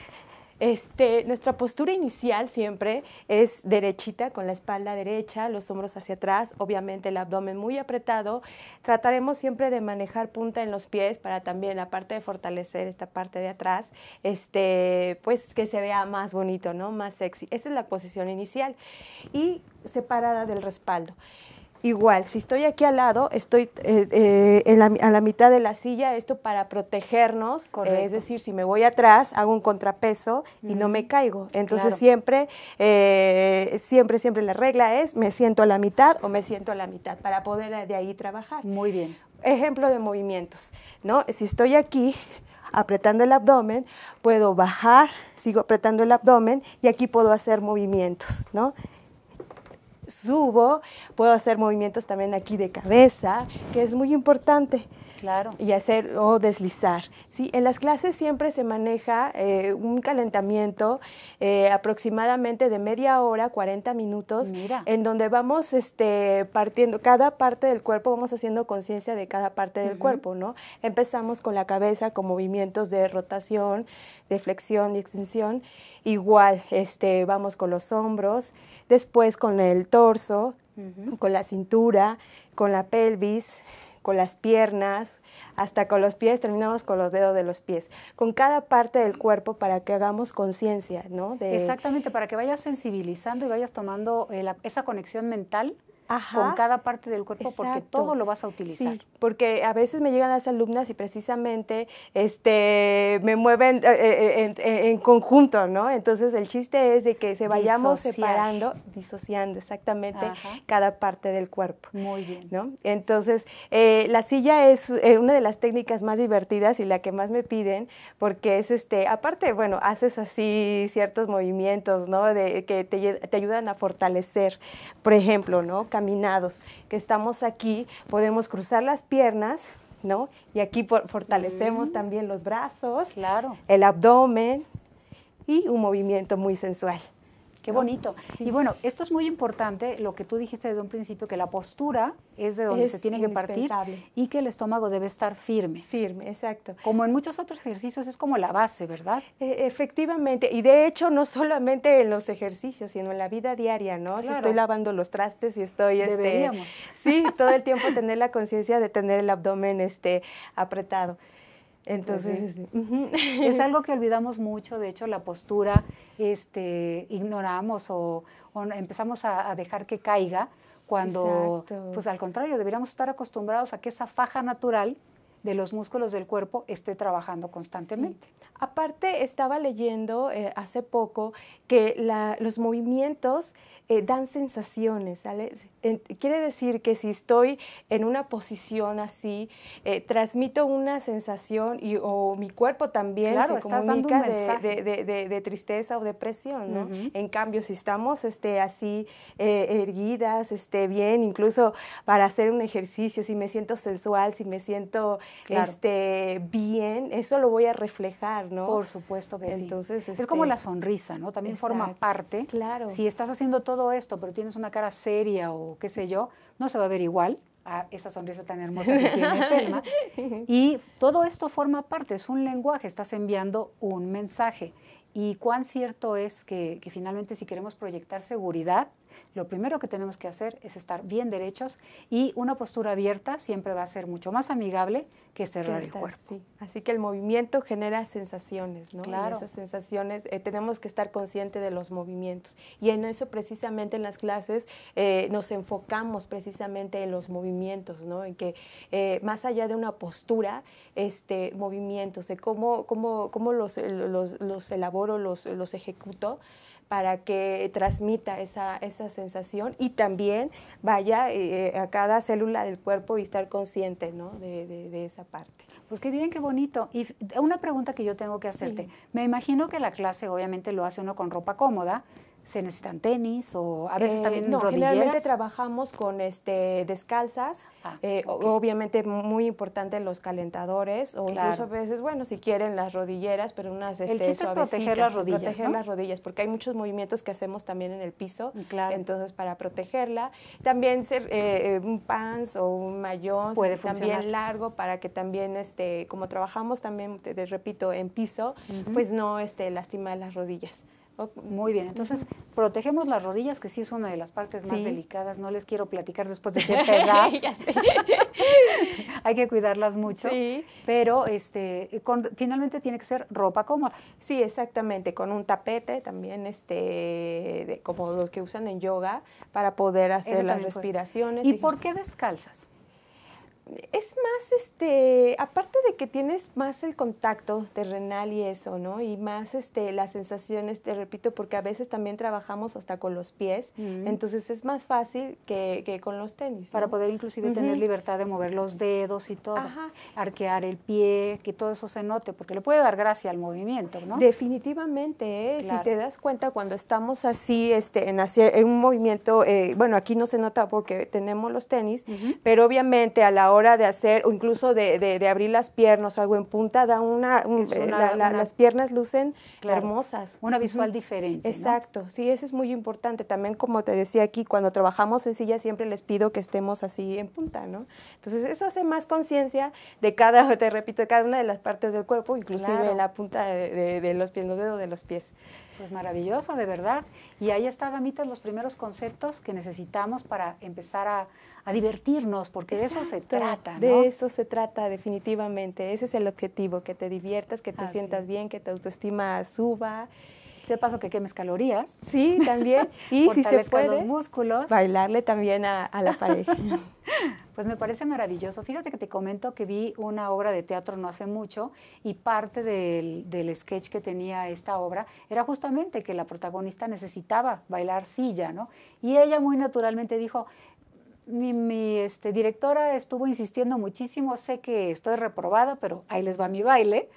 Este, nuestra postura inicial siempre es derechita, con la espalda derecha, los hombros hacia atrás, obviamente el abdomen muy apretado. Trataremos siempre de manejar punta en los pies para también, aparte de fortalecer esta parte de atrás, este, pues que se vea más bonito, ¿no? Más sexy. Esa es la posición inicial y separada del respaldo. Igual, si estoy aquí al lado, estoy eh, eh, en la, a la mitad de la silla, esto para protegernos, eh, es decir, si me voy atrás, hago un contrapeso y mm. no me caigo. Entonces claro. siempre, eh, siempre, siempre la regla es, me siento a la mitad o me siento a la mitad para poder de ahí trabajar. Muy bien. Ejemplo de movimientos, ¿no? Si estoy aquí apretando el abdomen, puedo bajar, sigo apretando el abdomen y aquí puedo hacer movimientos, ¿no? Subo, puedo hacer movimientos también aquí de cabeza, que es muy importante. Claro. Y hacer o deslizar. ¿Sí? En las clases siempre se maneja eh, un calentamiento eh, aproximadamente de media hora, cuarenta minutos, Mira. en donde vamos este, partiendo, cada parte del cuerpo, vamos haciendo conciencia de cada parte del uh-huh. cuerpo, ¿no? Empezamos con la cabeza, con movimientos de rotación, de flexión y extensión. Igual, este, vamos con los hombros, después con el torso, uh-huh. con la cintura, con la pelvis, con las piernas, hasta con los pies, terminamos con los dedos de los pies, con cada parte del cuerpo para que hagamos conciencia, ¿no? De... Exactamente, para que vayas sensibilizando y vayas tomando eh, la, esa conexión mental Ajá. con cada parte del cuerpo, Exacto. porque todo lo vas a utilizar. Sí, porque a veces me llegan las alumnas y precisamente este, me mueven eh, en, en, en conjunto, ¿no? Entonces el chiste es de que se vayamos Disociar. separando, disociando exactamente Ajá. cada parte del cuerpo. Muy bien. ¿No? Entonces, eh, la silla es eh, una de las técnicas más divertidas y la que más me piden, porque es, este, aparte, bueno, haces así ciertos movimientos, ¿no? De, que te, te ayudan a fortalecer, por ejemplo, ¿no? Caminados, que estamos aquí, podemos cruzar las piernas, ¿no? Y aquí por, fortalecemos mm. también los brazos, claro. el abdomen y un movimiento muy sensual. Qué ¿no? bonito. Sí. Y bueno, esto es muy importante, lo que tú dijiste desde un principio, que la postura es de donde es se tiene que partir y que el estómago debe estar firme. Firme, exacto. Como en muchos otros ejercicios es como la base, ¿verdad? E- efectivamente, y de hecho no solamente en los ejercicios, sino en la vida diaria, ¿no? Claro. Si estoy lavando los trastes y estoy... Deberíamos. Este, sí, todo el tiempo tener la conciencia de tener el abdomen este, apretado. Entonces, pues sí. uh-huh. Es algo que olvidamos mucho, de hecho la postura este, ignoramos o, o empezamos a, a dejar que caiga cuando, Exacto. pues al contrario, deberíamos estar acostumbrados a que esa faja natural de los músculos del cuerpo esté trabajando constantemente. Sí. Aparte, estaba leyendo eh, hace poco que la, los movimientos eh, dan sensaciones, ¿sale? Eh, quiere decir que si estoy en una posición así, eh, transmito una sensación y, o mi cuerpo también claro, se estás comunica dando un mensaje. de, de, de, de tristeza o depresión, ¿no? Uh-huh. En cambio, si estamos este, así eh, erguidas, este, bien, incluso para hacer un ejercicio, si me siento sensual, si me siento claro. este, bien, eso lo voy a reflejar, ¿no? Por supuesto que Entonces, sí. Este, es como la sonrisa, ¿no? También exacto, forma parte. Claro. Si estás haciendo todo esto, pero tienes una cara seria o qué sé yo, no se va a ver igual a esa sonrisa tan hermosa que tiene Telma. Y todo esto forma parte, es un lenguaje, estás enviando un mensaje. Y cuán cierto es que, que finalmente si queremos proyectar seguridad, lo primero que tenemos que hacer es estar bien derechos y una postura abierta siempre va a ser mucho más amigable que cerrar el cuerpo. Sí. Así que el movimiento genera sensaciones, ¿no? Claro. Y esas sensaciones eh, tenemos que estar conscientes de los movimientos. Y en eso precisamente en las clases eh, nos enfocamos precisamente en los movimientos, ¿no? En que eh, más allá de una postura, este, movimientos, de cómo, cómo, cómo los, los, los elaboro, los, los ejecuto, para que transmita esa, esa sensación y también vaya eh, a cada célula del cuerpo y estar consciente, ¿no? de, de, de esa parte. Pues qué bien, qué bonito. Y una pregunta que yo tengo que hacerte. Sí. Me imagino que la clase obviamente lo hace uno con ropa cómoda. ¿Se necesitan tenis o a veces eh, también no, rodilleras? Generalmente trabajamos con este, descalzas, ah, eh, okay. Obviamente muy importante los calentadores o claro. Incluso a veces, bueno, si quieren las rodilleras, pero unas este, el chiste es proteger las rodillas, proteger ¿no? las rodillas, porque hay muchos movimientos que hacemos también en el piso, claro. Entonces para protegerla, también ser eh, un pants o un mayón puede también funcionar. largo para que también, este, como trabajamos también, te, te repito, en piso, uh-huh. Pues no este, lastimar las rodillas. Muy bien, entonces uh-huh. protegemos las rodillas, que sí es una de las partes más sí. delicadas. No les quiero platicar después de cierta edad. Hay que cuidarlas mucho, sí. Pero este, con, finalmente tiene que ser ropa cómoda. Sí, exactamente, con un tapete también, este, de, como los que usan en yoga, para poder hacer las respiraciones. ¿Y, y por qué descalzas? Es más, este, aparte de que tienes más el contacto terrenal y eso, ¿no? Y más este, las sensaciones, te repito, porque a veces también trabajamos hasta con los pies, mm. Entonces es más fácil que, que con los tenis, ¿no? Para poder inclusive uh-huh. tener libertad de mover los dedos y todo, Ajá. arquear el pie, que todo eso se note, porque le puede dar gracia al movimiento, ¿no? Definitivamente, ¿eh? Claro. Si te das cuenta cuando estamos así, este, en, hacer, en un movimiento, eh, bueno, aquí no se nota porque tenemos los tenis, uh-huh. Pero obviamente a la hora de hacer o incluso de, de, de abrir las piernas o algo en punta da una, un, una, la, la, una las piernas lucen claro, hermosas, una visual uh-huh. diferente, exacto, ¿no? Sí, eso es muy importante también, como te decía aquí, cuando trabajamos en silla siempre les pido que estemos así en punta, ¿no? Entonces eso hace más conciencia de cada, te repito, de cada una de las partes del cuerpo, inclusive claro. En la punta de, de, de los pies, los dedos de los pies. Pues maravilloso, de verdad. Y ahí está, damitas, los primeros conceptos que necesitamos para empezar a, a divertirnos, porque Exacto. De eso se trata, ¿no? De eso se trata, definitivamente. Ese es el objetivo, que te diviertas, que te Así. Sientas bien, que tu autoestima suba. De paso que quemes calorías. Sí, también. Y si se puede, los músculos. Bailarle también a, a la pareja. Pues me parece maravilloso. Fíjate que te comento que vi una obra de teatro no hace mucho y parte del, del sketch que tenía esta obra era justamente que la protagonista necesitaba bailar silla, ¿no? Y ella muy naturalmente dijo, mi, mi este, directora estuvo insistiendo muchísimo, sé que estoy reprobada, pero ahí les va mi baile.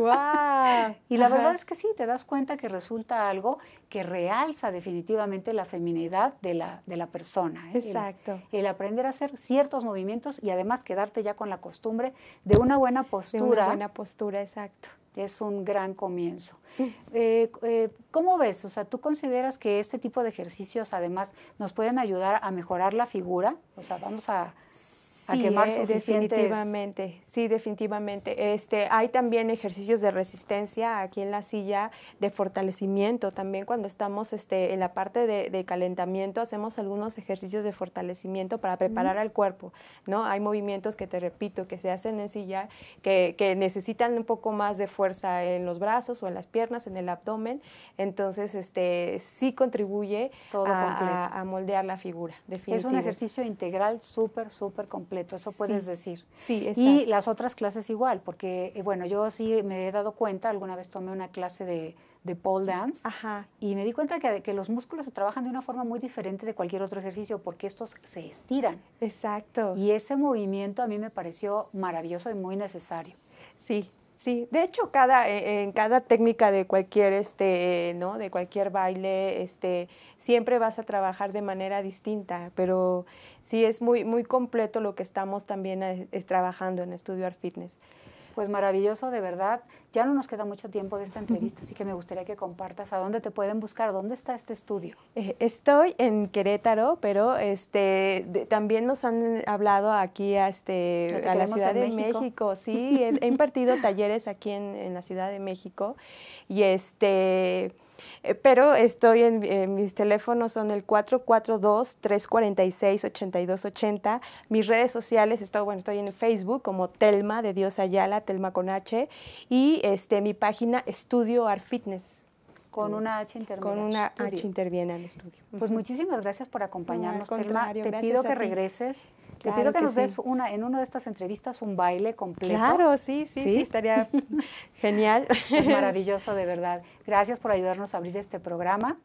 ¡Guau! Y la Ajá. verdad es que sí, te das cuenta que resulta algo que realza definitivamente la feminidad de la, de la persona. ¿eh? Exacto. El, el aprender a hacer ciertos movimientos y además quedarte ya con la costumbre de una buena postura. De una buena postura, exacto. Es un gran comienzo. Eh, eh, ¿Cómo ves? O sea, ¿tú consideras que este tipo de ejercicios además nos pueden ayudar a mejorar la figura? O sea, vamos a... a Sí, quemar eh, suficientes... definitivamente, sí, definitivamente. Este, hay también ejercicios de resistencia aquí en la silla, de fortalecimiento. También cuando estamos este, en la parte de, de calentamiento, hacemos algunos ejercicios de fortalecimiento para preparar mm. al cuerpo, ¿no? Hay movimientos que te repito, que se hacen en silla, que, que necesitan un poco más de fuerza en los brazos o en las piernas, en el abdomen. Entonces, este, sí contribuye Todo a, completo. a, a moldear la figura, definitivamente. Es un ejercicio integral súper, súper completo. Eso Sí, puedes decir. Sí, exacto. Y las otras clases igual, porque, bueno, yo sí me he dado cuenta, alguna vez tomé una clase de, de pole dance. Ajá. Y me di cuenta que, que los músculos se trabajan de una forma muy diferente de cualquier otro ejercicio, porque estos se estiran. Exacto. Y ese movimiento a mí me pareció maravilloso y muy necesario. Sí. Sí, de hecho, cada, en cada técnica de cualquier, este, ¿no? de cualquier baile, este, siempre vas a trabajar de manera distinta, pero sí es muy, muy completo lo que estamos también es, es trabajando en Estudio Art Fitness. Pues maravilloso, de verdad. Ya no nos queda mucho tiempo de esta entrevista, así que me gustaría que compartas a dónde te pueden buscar, dónde está este estudio. Eh, estoy en Querétaro, pero este, de, también nos han hablado aquí a, este, a la Ciudad de México. México. Sí, he, he impartido talleres aquí en, en la Ciudad de México y este... Eh, pero estoy en, en mis teléfonos son el cuatro cuatro dos, tres cuatro seis, ocho dos ocho cero. Mis redes sociales, estoy, bueno, estoy en Facebook como Telma de Dios Ayala, Telma con H, y este, mi página Estudio Art Fitness. Con una H interviene. Con una H interviene al estudio. Pues muchísimas gracias por acompañarnos, no, Telma. Te pido que regreses. Te Claro pido que, que nos sí. des una, en una de estas entrevistas un baile completo. Claro, sí, sí, sí, sí estaría genial. Es maravilloso, de verdad. Gracias por ayudarnos a abrir este programa.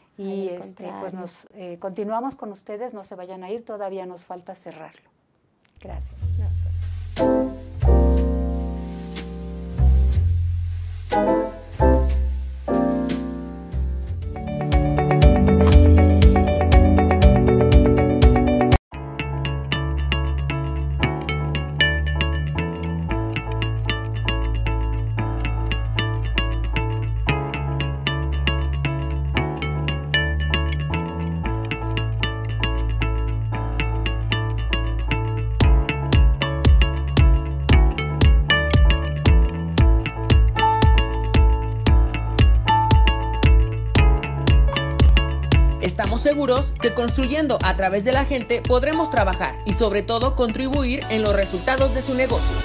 Y Ay, este, pues nos eh, continuamos con ustedes, no se vayan a ir, todavía nos falta cerrarlo. Gracias. Estamos seguros que construyendo a través de la gente podremos trabajar y sobre todo contribuir en los resultados de su negocio.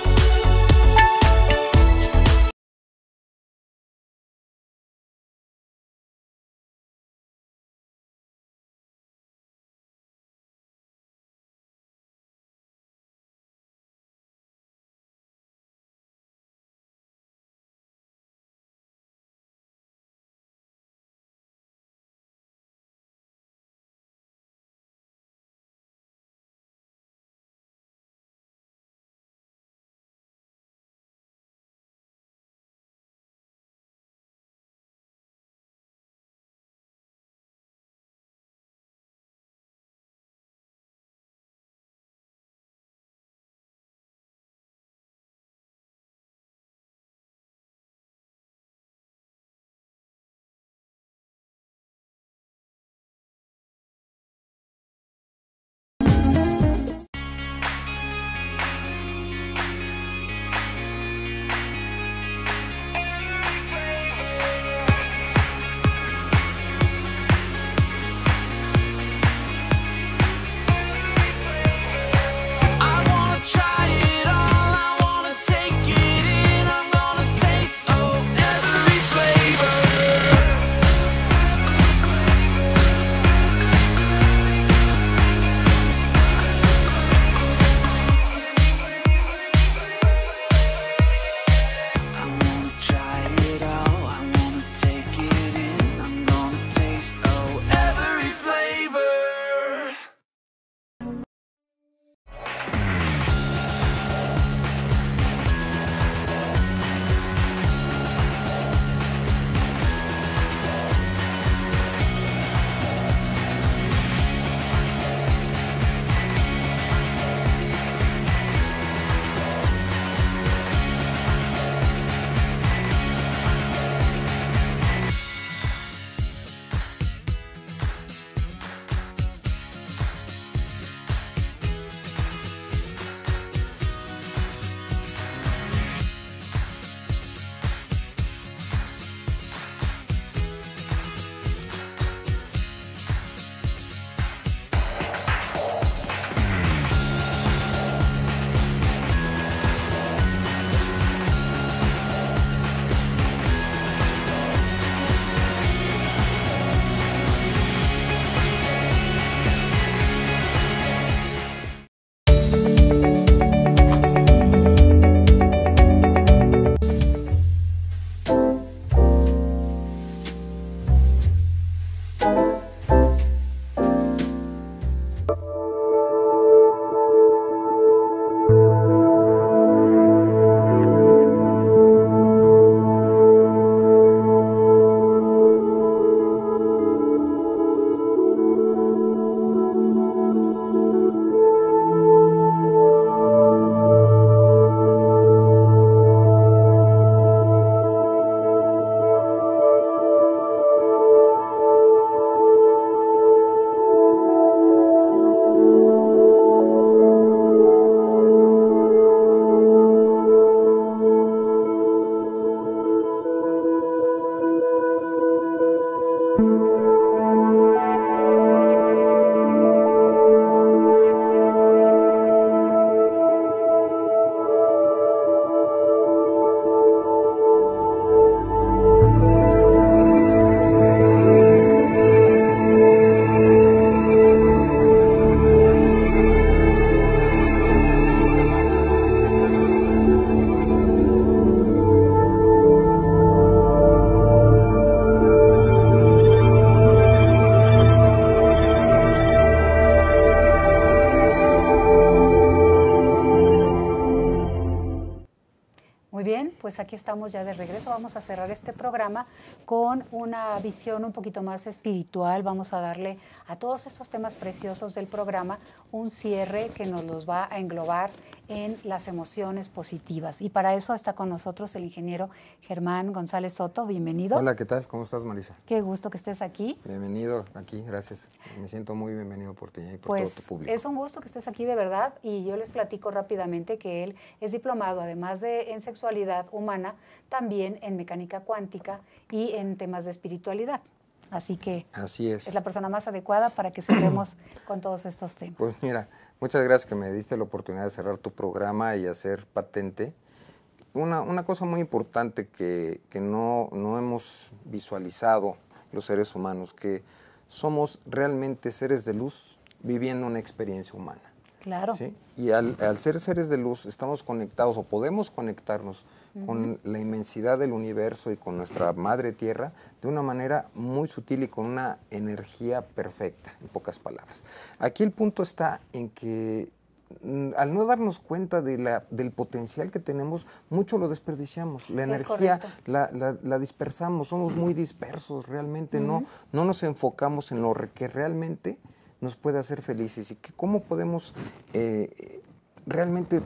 pues aquí estamos ya de regreso. Vamos a cerrar este programa con una visión un poquito más espiritual. Vamos a darle a todos estos temas preciosos del programa un cierre que nos los va a englobar en las emociones positivas. Y para eso está con nosotros el ingeniero Germán González Soto. Bienvenido. Hola, ¿qué tal? ¿Cómo estás, Marisa? Qué gusto que estés aquí. Bienvenido aquí, gracias. Me siento muy bienvenido por ti y por pues, todo tu público. Es un gusto que estés aquí de verdad, y yo les platico rápidamente que él es diplomado, además de en sexualidad humana, también en mecánica cuántica y en temas de espiritualidad. Así que Así es. es la persona más adecuada para que cerremos con todos estos temas. Pues mira, muchas gracias que me diste la oportunidad de cerrar tu programa y hacer patente una, una cosa muy importante que, que no, no hemos visualizado los seres humanos, que somos realmente seres de luz viviendo una experiencia humana. Claro. ¿Sí? Y al, al ser seres de luz estamos conectados o podemos conectarnos uh-huh. con la inmensidad del universo y con nuestra madre tierra de una manera muy sutil y con una energía perfecta, en pocas palabras. Aquí el punto está en que mm, al no darnos cuenta de la, del potencial que tenemos, mucho lo desperdiciamos. La energía la, la, la dispersamos, somos muy dispersos realmente, uh-huh. no, no nos enfocamos en lo que realmente nos puede hacer felices y que cómo podemos eh, realmente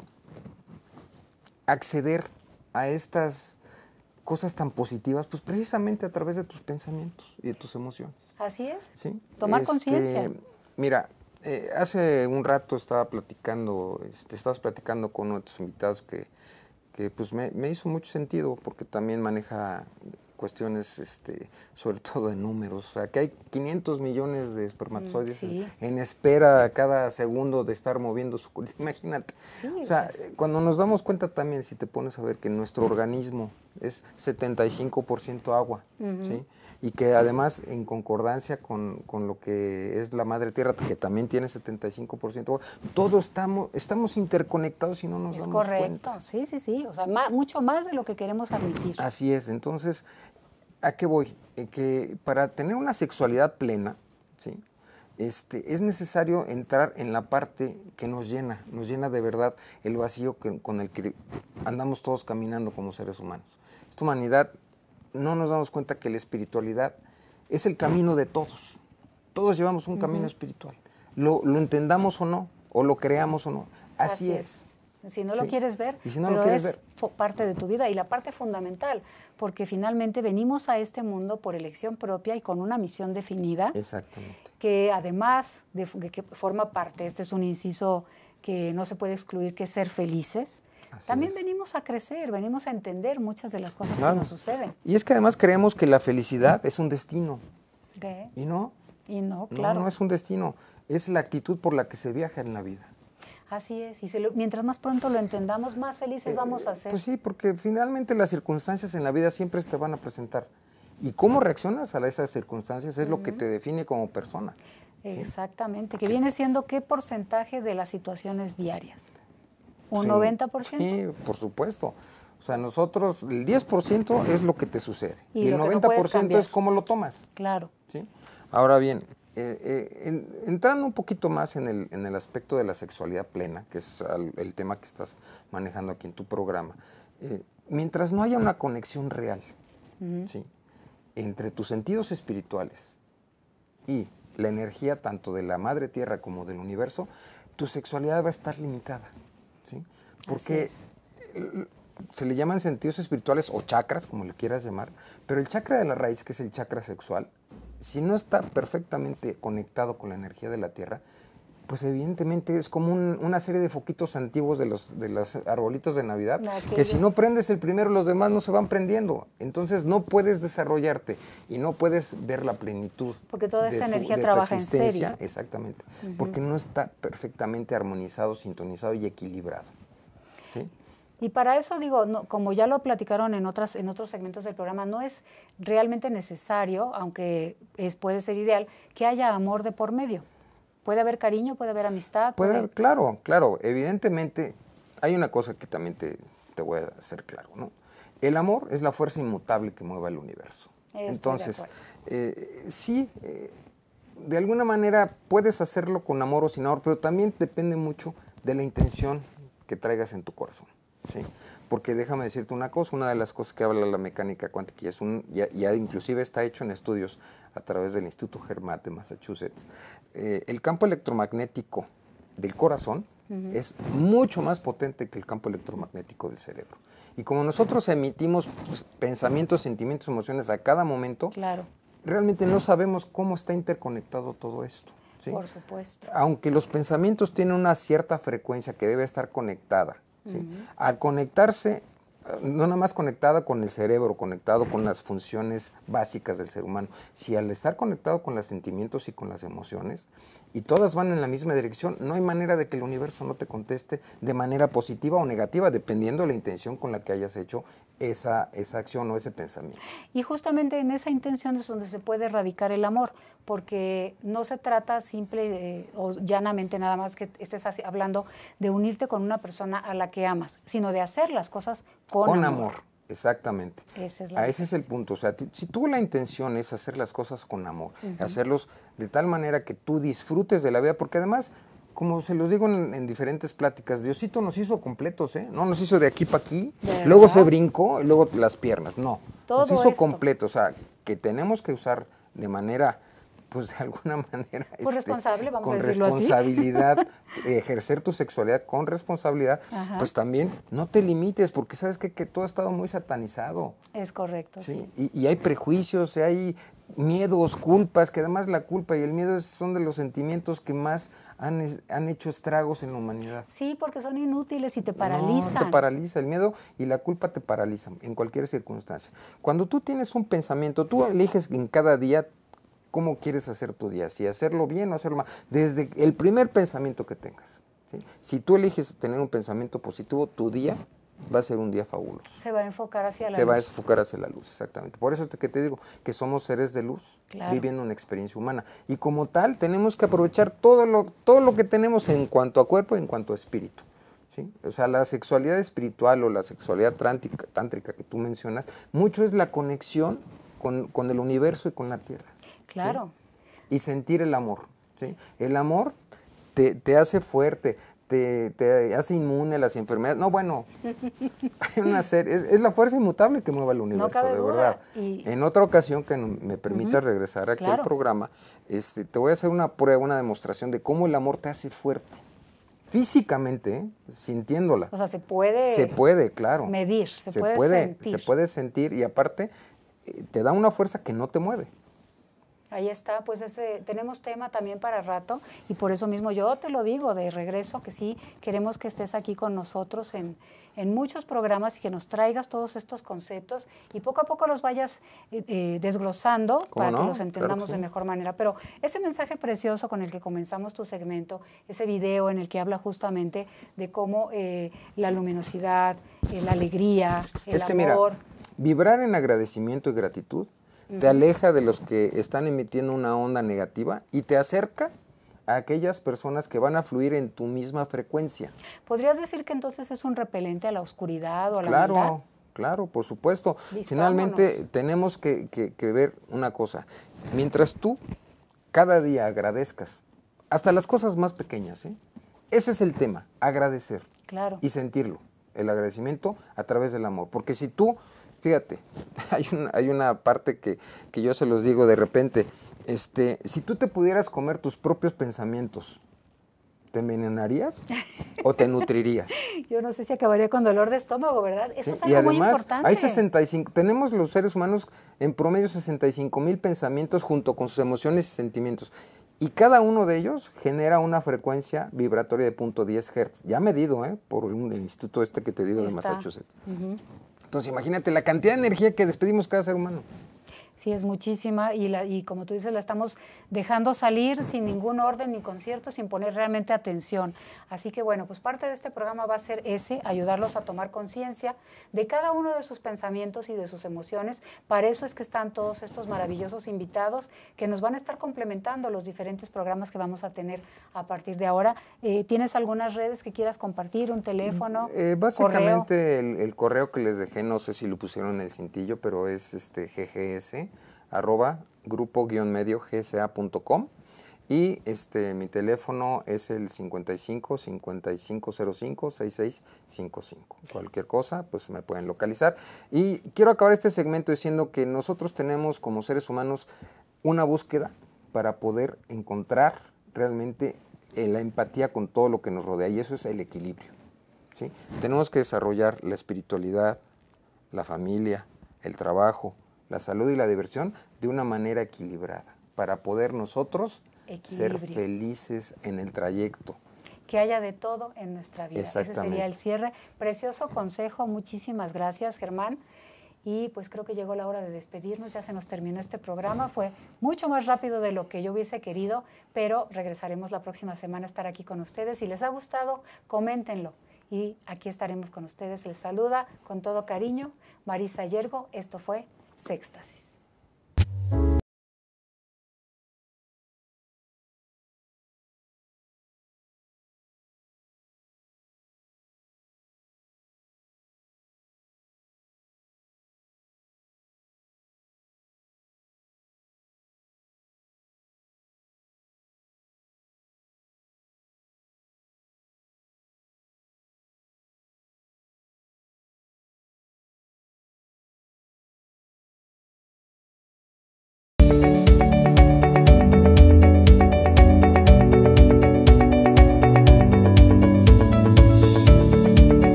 acceder a estas cosas tan positivas, pues precisamente a través de tus pensamientos y de tus emociones. Así es. ¿Sí? Tomar este, conciencia. Mira, eh, hace un rato estaba platicando, este, estabas platicando con otros invitados que, que pues me, me hizo mucho sentido porque también maneja cuestiones, este, sobre todo de números, o sea, que hay quinientos millones de espermatozoides sí. en espera cada segundo de estar moviendo su colita, imagínate. Sí, o sea, o sea, cuando nos damos cuenta también, si te pones a ver que nuestro organismo es setenta y cinco por ciento agua, uh-huh. ¿sí? Y que además en concordancia con, con lo que es la madre tierra, que también tiene setenta y cinco por ciento agua, todos estamos, estamos interconectados y no nos es damos correcto. cuenta. Sí, sí, sí, o sea, más, mucho más de lo que queremos admitir. Así es, entonces, ¿a qué voy? Eh, que para tener una sexualidad plena, ¿sí? este, es necesario entrar en la parte que nos llena, nos llena de verdad el vacío que, con el que andamos todos caminando como seres humanos. Esta humanidad, no nos damos cuenta que la espiritualidad es el camino de todos. Todos llevamos un uh-huh. camino espiritual. Lo, lo entendamos o no, o lo creamos o no. Así, Así es. es. Si no lo sí. quieres ver, si no pero lo quieres es ver. parte de tu vida y la parte fundamental, porque finalmente venimos a este mundo por elección propia y con una misión definida. Exactamente. Que además de, de que forma parte, este es un inciso que no se puede excluir, que es ser felices. Así También es. venimos a crecer, venimos a entender muchas de las cosas claro. que nos suceden. Y es que además creemos que la felicidad es un destino. ¿Qué? Y no. Y no, claro. No, no es un destino, es la actitud por la que se viaja en la vida. Así es, y se lo, mientras más pronto lo entendamos, más felices eh, vamos a ser. Pues sí, porque finalmente las circunstancias en la vida siempre te van a presentar. Y cómo reaccionas a esas circunstancias es uh-huh. lo que te define como persona. Exactamente, ¿sí? Que viene siendo qué porcentaje de las situaciones diarias. ¿Un sí, noventa por ciento? Sí, por supuesto. O sea, nosotros, el diez por ciento es lo que te sucede. Y, y el noventa por ciento no es cómo lo tomas. Claro. ¿Sí? Ahora bien, eh, eh, en, entrando un poquito más en el, en el aspecto de la sexualidad plena, que es el, el tema que estás manejando aquí en tu programa, eh, mientras no haya una conexión real uh-huh. ¿sí? entre tus sentidos espirituales y la energía tanto de la madre tierra como del universo, tu sexualidad va a estar limitada. ¿Sí? Porque se le llaman sentidos espirituales o chakras, como le quieras llamar, pero el chakra de la raíz, que es el chakra sexual, si no está perfectamente conectado con la energía de la tierra, pues evidentemente es como un, una serie de foquitos antiguos de los, de los arbolitos de Navidad, no, que, que si no prendes el primero, los demás no se van prendiendo. Entonces no puedes desarrollarte y no puedes ver la plenitud. Porque toda esta de tu, energía de trabaja en serio. Exactamente, uh-huh. porque no está perfectamente armonizado, sintonizado y equilibrado. ¿Sí? Y para eso digo, no, como ya lo platicaron en otras en otros segmentos del programa, no es realmente necesario, aunque es, puede ser ideal, que haya amor de por medio. Puede haber cariño, puede haber amistad. Puede, puede... Claro, claro. Evidentemente, hay una cosa que también te, te voy a hacer claro, ¿no? El amor es la fuerza inmutable que mueve el universo. Estoy Entonces, eh, sí, eh, de alguna manera puedes hacerlo con amor o sin amor, pero también depende mucho de la intención que traigas en tu corazón, ¿sí? Porque déjame decirte una cosa, una de las cosas que habla la mecánica cuántica, y es un, ya, ya inclusive está hecho en estudios a través del Instituto Hermat de Massachusetts, eh, el campo electromagnético del corazón uh-huh. es mucho más potente que el campo electromagnético del cerebro. Y como nosotros emitimos pues, pensamientos, sentimientos, emociones a cada momento, claro. realmente no sabemos cómo está interconectado todo esto. ¿sí? Por supuesto. Aunque los pensamientos tienen una cierta frecuencia que debe estar conectada, ¿sí? uh-huh. al conectarse, no nada más conectada con el cerebro, conectado con las funciones básicas del ser humano, si al estar conectado con los sentimientos y con las emociones, y todas van en la misma dirección, no hay manera de que el universo no te conteste de manera positiva o negativa, dependiendo de la intención con la que hayas hecho esa, esa acción o ese pensamiento. Y justamente en esa intención es donde se puede erradicar el amor, porque no se trata simple de, o llanamente nada más que estés así, hablando de unirte con una persona a la que amas, sino de hacer las cosas con, con amor. amor. Exactamente. Esa es la ah, ese es el punto. O sea, si tú la intención es hacer las cosas con amor, uh-huh. hacerlos de tal manera que tú disfrutes de la vida, porque además, como se los digo en, en diferentes pláticas, Diosito nos hizo completos, ¿eh? No nos hizo de aquí para aquí, luego se brincó y luego las piernas, no. Todo nos hizo esto. completos, o sea, que tenemos que usar de manera, pues de alguna manera, pues este, responsable, vamos con a decirlo responsabilidad, así. ejercer tu sexualidad con responsabilidad, Ajá. pues también no te limites, porque sabes que, que todo ha estado muy satanizado. Es correcto, sí. sí. Y, y hay prejuicios, y hay miedos, culpas, que además la culpa y el miedo es, son de los sentimientos que más han, han hecho estragos en la humanidad. Sí, porque son inútiles y te paralizan. No, te paraliza, el miedo y la culpa te paralizan en cualquier circunstancia. Cuando tú tienes un pensamiento, tú eliges en cada día cómo quieres hacer tu día, si hacerlo bien o hacerlo mal, desde el primer pensamiento que tengas. ¿sí? Si tú eliges tener un pensamiento positivo, tu día va a ser un día fabuloso. Se va a enfocar hacia la Se luz. va a enfocar hacia la luz, exactamente. Por eso te, que te digo que somos seres de luz, claro. viviendo una experiencia humana. Y como tal, tenemos que aprovechar todo lo, todo lo que tenemos en cuanto a cuerpo y en cuanto a espíritu. ¿sí? O sea, la sexualidad espiritual o la sexualidad trántrica, tántrica que tú mencionas, mucho es la conexión con, con el universo y con la tierra. Claro. ¿sí? Y sentir el amor. ¿sí? El amor te, te hace fuerte, te, te hace inmune a las enfermedades. No, bueno, hay una serie, es, es la fuerza inmutable que mueve al universo, no cabe de duda. verdad. Y... En otra ocasión que me permitas uh-huh. regresar aquí claro. al programa, este, te voy a hacer una prueba, una demostración de cómo el amor te hace fuerte. Físicamente, ¿eh? sintiéndola. O sea, se puede... Se puede, claro. Medir, se, se puede, puede sentir. Se puede sentir y aparte eh, te da una fuerza que no te mueve. Ahí está, pues ese, tenemos tema también para rato y por eso mismo yo te lo digo de regreso, que sí queremos que estés aquí con nosotros en, en muchos programas y que nos traigas todos estos conceptos y poco a poco los vayas eh, eh, desglosando para no? que los entendamos claro que sí. de mejor manera. Pero ese mensaje precioso con el que comenzamos tu segmento, ese video en el que habla justamente de cómo eh, la luminosidad, eh, la alegría, el es que amor... Mira, vibrar en agradecimiento y gratitud te aleja de los que están emitiendo una onda negativa y te acerca a aquellas personas que van a fluir en tu misma frecuencia. ¿Podrías decir que entonces es un repelente a la oscuridad o a la Claro, maldad? Claro, por supuesto. Vistámonos. Finalmente tenemos que, que, que ver una cosa. Mientras tú cada día agradezcas, hasta las cosas más pequeñas, ¿eh? Ese es el tema, agradecer claro. y sentirlo, el agradecimiento a través del amor. Porque si tú... Fíjate, hay una, hay una parte que, que yo se los digo de repente, este, si tú te pudieras comer tus propios pensamientos, ¿te envenenarías o te nutrirías? Yo no sé si acabaría con dolor de estómago, ¿verdad? Eso ¿Sí? es algo y además, muy importante. Hay sesenta y cinco, tenemos los seres humanos en promedio sesenta y cinco mil pensamientos junto con sus emociones y sentimientos. Y cada uno de ellos genera una frecuencia vibratoria de punto diez hertz, ya medido ¿eh? por un, el instituto este que te digo de Massachusetts. Uh-huh. Entonces, imagínate la cantidad de energía que despedimos cada ser humano. Sí, es muchísima y, la, y como tú dices, la estamos dejando salir sin ningún orden ni concierto, sin poner realmente atención. Así que bueno, pues parte de este programa va a ser ese, ayudarlos a tomar conciencia de cada uno de sus pensamientos y de sus emociones. Para eso es que están todos estos maravillosos invitados que nos van a estar complementando los diferentes programas que vamos a tener a partir de ahora. Eh, ¿Tienes algunas redes que quieras compartir, un teléfono? Eh, básicamente correo? El, el correo que les dejé, no sé si lo pusieron en el cintillo, pero es este G G S arroba grupo guión medio gsa punto com Y este, mi teléfono es el cincuenta y cinco, cincuenta y cinco cero cinco, sesenta y seis cincuenta y cinco. Cualquier cosa, pues me pueden localizar. Y quiero acabar este segmento diciendo que nosotros tenemos como seres humanos una búsqueda para poder encontrar realmente eh, la empatía con todo lo que nos rodea, y eso es el equilibrio, ¿sí? Tenemos que desarrollar la espiritualidad, la familia, el trabajo, la salud y la diversión de una manera equilibrada para poder nosotros Equilibrio. ser felices en el trayecto. Que haya de todo en nuestra vida. Ese Exactamente. sería el cierre. Precioso consejo. Muchísimas gracias, Germán. Y pues creo que llegó la hora de despedirnos. Ya se nos terminó este programa. Fue mucho más rápido de lo que yo hubiese querido, pero regresaremos la próxima semana a estar aquí con ustedes. Si les ha gustado, coméntenlo. Y aquí estaremos con ustedes. Les saluda con todo cariño Marisa Yergo. Esto fue Sextasis.